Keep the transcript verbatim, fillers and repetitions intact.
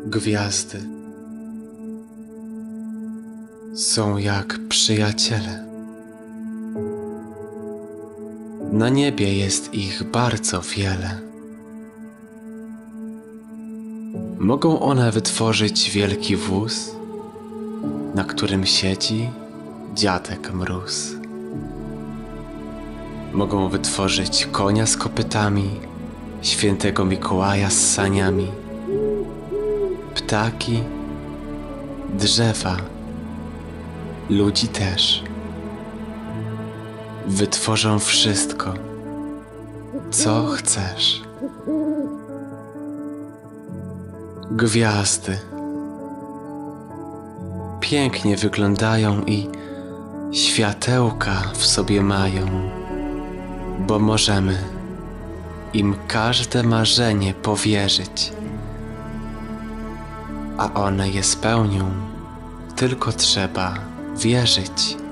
Gwiazdy są jak przyjaciele. Na niebie jest ich bardzo wiele. Mogą one wytworzyć wielki wóz, na którym siedzi dziadek Mróz. Mogą wytworzyć konia z kopytami, świętego Mikołaja z saniami, ptaki, drzewa, ludzi też. Wytworzą wszystko, co chcesz. Gwiazdy pięknie wyglądają i światełka w sobie mają, bo możemy im każde marzenie powierzyć, a one je spełnią, tylko trzeba wierzyć.